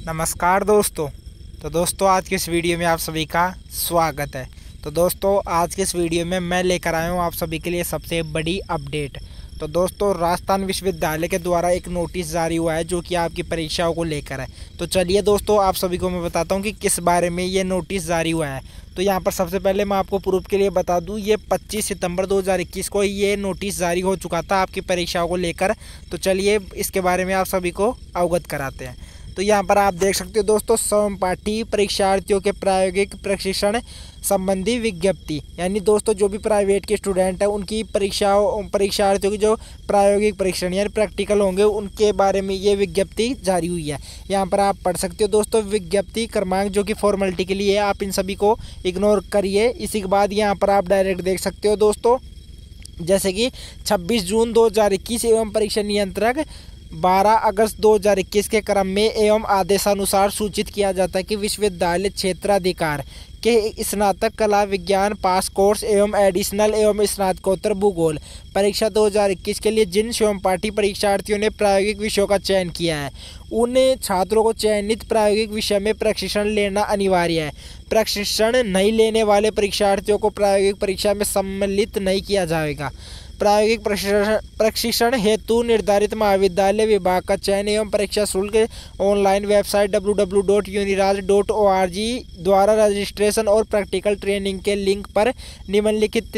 नमस्कार दोस्तों। तो दोस्तों आज के इस वीडियो में आप सभी का स्वागत है। तो दोस्तों आज के इस वीडियो में मैं लेकर आया हूँ आप सभी के लिए सबसे बड़ी अपडेट। तो दोस्तों राजस्थान विश्वविद्यालय के द्वारा एक नोटिस जारी हुआ है जो कि आपकी परीक्षाओं को लेकर है। तो चलिए दोस्तों आप सभी को मैं बताता हूँ कि किस बारे में ये नोटिस जारी हुआ है। तो यहाँ पर सबसे पहले मैं आपको प्रूफ के लिए बता दूँ, ये 25 सितंबर 2021 को ये नोटिस जारी हो चुका था आपकी परीक्षाओं को लेकर। तो चलिए इसके बारे में आप सभी को अवगत कराते हैं। तो यहाँ पर आप देख सकते हो दोस्तों, समपाठी परीक्षार्थियों के प्रायोगिक प्रशिक्षण संबंधी विज्ञप्ति, यानी दोस्तों जो भी प्राइवेट के स्टूडेंट हैं उनकी परीक्षार्थियों की जो प्रायोगिक परीक्षण यानी प्रैक्टिकल होंगे उनके बारे में ये विज्ञप्ति जारी हुई है। यहाँ पर आप पढ़ सकते हो दोस्तों विज्ञप्ति क्रमांक जो कि फॉर्मेलिटी के लिए है, आप इन सभी को इग्नोर करिए। इसी के बाद यहाँ पर आप डायरेक्ट देख सकते हो दोस्तों, जैसे कि 26 जून 2021 एवं परीक्षा नियंत्रक 12 अगस्त 2021 के क्रम में एवं आदेशानुसार सूचित किया जाता है कि विश्वविद्यालय क्षेत्राधिकार के स्नातक कला विज्ञान पास कोर्स एवं एडिशनल एवं स्नातकोत्तर भूगोल परीक्षा 2021 के लिए जिन समपाठी परीक्षार्थियों ने प्रायोगिक विषयों का चयन किया है उन छात्रों को चयनित प्रायोगिक विषय में प्रशिक्षण लेना अनिवार्य है। प्रशिक्षण नहीं लेने वाले परीक्षार्थियों को प्रायोगिक परीक्षा में सम्मिलित नहीं किया जाएगा। प्रायोगिक प्रशिक्षण हेतु निर्धारित महाविद्यालय विभाग का चयन एवं परीक्षा शुल्क ऑनलाइन वेबसाइट www.uniraj.org द्वारा रजिस्ट्रेशन और प्रैक्टिकल ट्रेनिंग के लिंक पर निम्नलिखित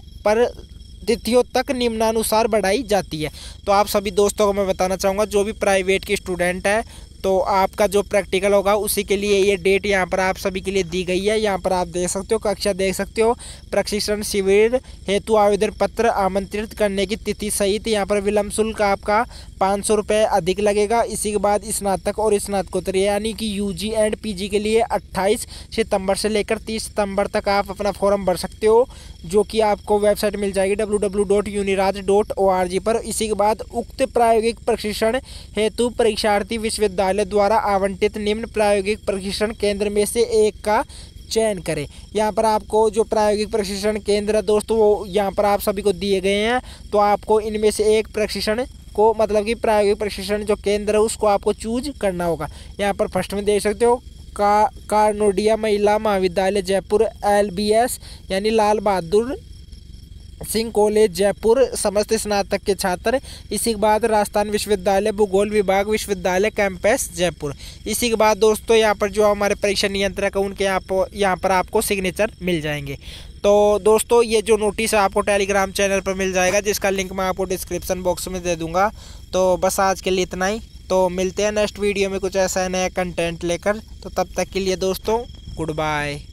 तिथियों तक निम्नानुसार बढ़ाई जाती है। तो आप सभी दोस्तों को मैं बताना चाहूँगा, जो भी प्राइवेट के स्टूडेंट है तो आपका जो प्रैक्टिकल होगा उसी के लिए ये डेट यहाँ पर आप सभी के लिए दी गई है। यहाँ पर आप देख सकते हो, कक्षा देख सकते हो, प्रशिक्षण शिविर हेतु आवेदन पत्र आमंत्रित करने की तिथि सहित यहाँ पर विलंब शुल्क आपका 500 रुपये अधिक लगेगा। इसी के बाद स्नातक और स्नातकोत्तर यानी कि यूजी एंड पीजी के लिए 28 सितंबर से लेकर 30 सितंबर तक आप अपना फॉर्म भर सकते हो, जो कि आपको वेबसाइट मिल जाएगी www.uniraj.org पर। इसी के बाद उक्त प्रायोगिक प्रशिक्षण हेतु परीक्षार्थी विश्वविद्यालय द्वारा आवंटित निम्न प्रायोगिक प्रशिक्षण केंद्र में से एक का चयन करें। यहाँ पर आपको जो प्रायोगिक प्रशिक्षण केंद्र है दोस्तों वो यहाँ पर आप सभी को दिए गए हैं। तो आपको इनमें से एक प्रशिक्षण को मतलब कि प्रायोगिक प्रशिक्षण जो केंद्र है उसको आपको चूज करना होगा। यहाँ पर फर्स्ट में देख सकते हो कारनोडिया महिला महाविद्यालय जयपुर LBS यानी लाल बहादुर सिंह कॉलेज जयपुर समस्त स्नातक के छात्र। इसी के बाद राजस्थान विश्वविद्यालय भूगोल विभाग विश्वविद्यालय कैंपस जयपुर। इसी के बाद दोस्तों यहाँ पर जो हमारे परीक्षा नियंत्रक है उनके यहाँ पर आपको सिग्नेचर मिल जाएंगे। तो दोस्तों ये जो नोटिस है आपको टेलीग्राम चैनल पर मिल जाएगा, जिसका लिंक मैं आपको डिस्क्रिप्शन बॉक्स में दे दूँगा। तो बस आज के लिए इतना ही। तो मिलते हैं नेक्स्ट वीडियो में कुछ ऐसा नया कंटेंट लेकर। तो तब तक के लिए दोस्तों गुड बाय।